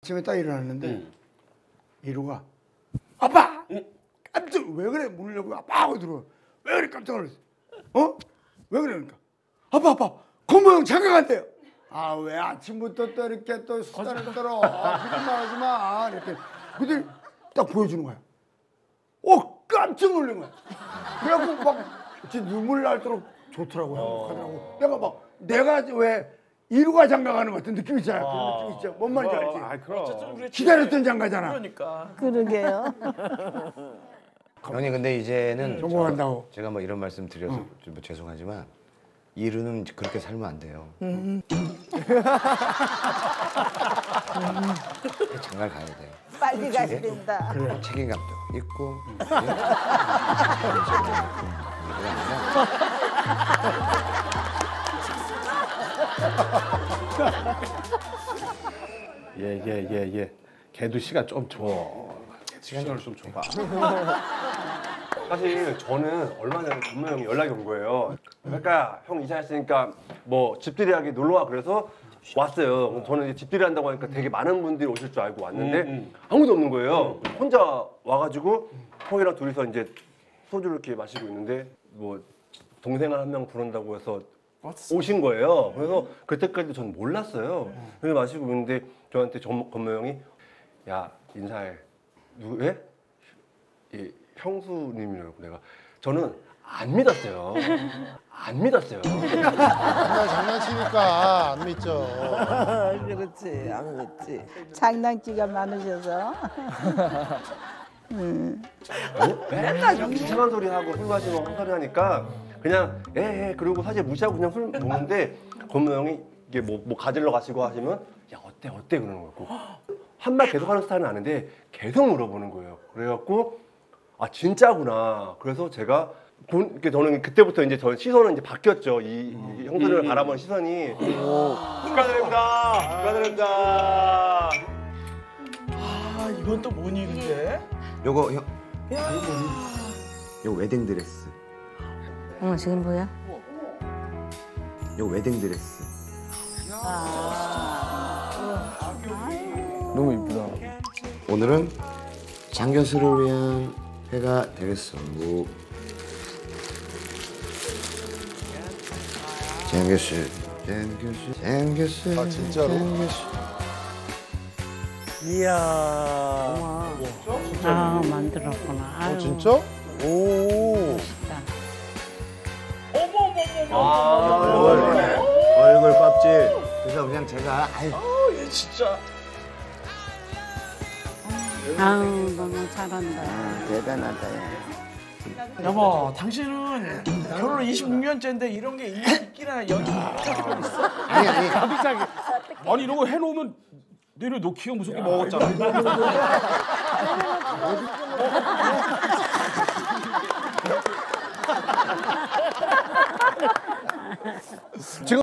아침에 딱 일어났는데 이루가 아빠! 깜짝 왜 그래? 문을 열고 아빠 하고 들어와. 왜 그래? 깜짝 놀랐어. 어? 왜 그러니까? 아빠 건모형 장가 간대요. 아 왜 아침부터 또 이렇게 또 수다를 떨어. 거짓말하지 마. 이렇게 그들 딱 보여주는 거야. 깜짝 놀란 거야. 그래갖고 막 진짜 눈물 날도록 좋더라고요. 행복하더라고. 내가 왜 이루가 장가 가는 것 같은 느낌이 있잖아. 그런 느낌이 있죠. 뭔 말인지 알지? 아, 그럼. 기다렸던 장가잖아. 그러니까. 그러게요. 형님 근데 이제는 성공한다고. 제가 뭐 이런 말씀 드려서 좀 죄송하지만 이루는 그렇게 살면 안 돼요. 장가를 가야 돼요. 빨리 가야 된다. 그래. 책임감도 있고. 예. 걔도 시간 좀 줘. 시간을 좀 줘봐. 사실 저는 얼마 전에 건모 형이 연락이 온 거예요. 그러니까 형 이사했으니까 뭐 집들이 하게 놀러 와 그래서 왔어요. 저는 이제 집들이 한다고 하니까 되게 많은 분들이 오실 줄 알고 왔는데 아무도 없는 거예요. 혼자 와가지고 형이랑 둘이서 이제 소주를 이렇게 마시고 있는데 뭐 동생을 한 명 부른다고 해서 오신 거예요. 그래서 그때까지도 전 몰랐어요. 그래서 마시고 있는데 저한테 건모 형이 야 인사해. 누구에? 이 형수님이라고 내가 저는 안 믿었어요. 안 믿었어요. 정말 장난치니까 안 믿죠. 그렇지, 안 믿지. 장난기가 많으셔서. 맨날 저렇게 이상한 소리 하고 술 마시고 헛소리 하니까 그냥 그리고 사실 무시하고 그냥 술 먹는데 건모 형이 이게 뭐 가지러 가시고 하시면 야 어때 그러는 거고 한 말 계속 하는 스타일은 아닌데 계속 물어보는 거예요. 그래갖고 아 진짜구나. 그래서 제가 저는 그때부터 이제 저 시선은 이제 바뀌었죠. 이 형들을 바라보는 시선이. 축하드립니다. 아, 이건 또 뭐니 근데? 요거 형. 요거 웨딩 드레스. 어머, 지금 뭐야? 요거 웨딩 드레스. 너무 이쁘다. 오늘은 장 교수를 위한 회가 되겠소. 장 교수. 아, 진짜로? 이야. 아, 만들었구나. 아유, 진짜? 오. 멋있다. 얼굴 껍질. 그래서 그냥 제가 얘 진짜. 아유, 너무 잘한다. 대단하다. 여보, 당신은 결혼 26년째인데 이런 게 있기나 여기 있어? 아니. 가비싸게. 아니 이런 거 해놓으면 내려놓기가 무섭게 먹었잖아. 지금